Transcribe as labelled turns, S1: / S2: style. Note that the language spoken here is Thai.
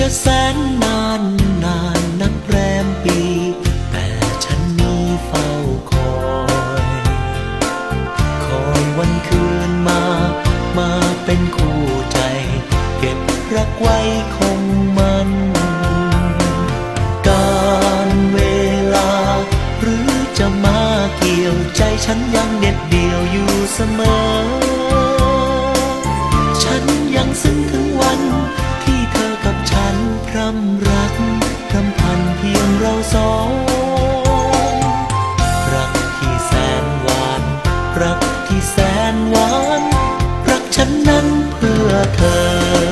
S1: จะแสนนานนานนับแรมปีแต่ฉันนี้เฝ้าคอยวันคืนมาเป็นคู่ใจเก็บรักไว้คงมันการเวลาหรือจะมาเกี่ยวใจฉันยังเด็ดเดี่ยวอยู่เสมอฉันยังซึ้งถึงวันที่เธอกับฉันพร่ำรักรำพันเพียงเราสองรักที่แสนหวานรักที่แสนหวานรักฉันนั้นเพื่อเธอ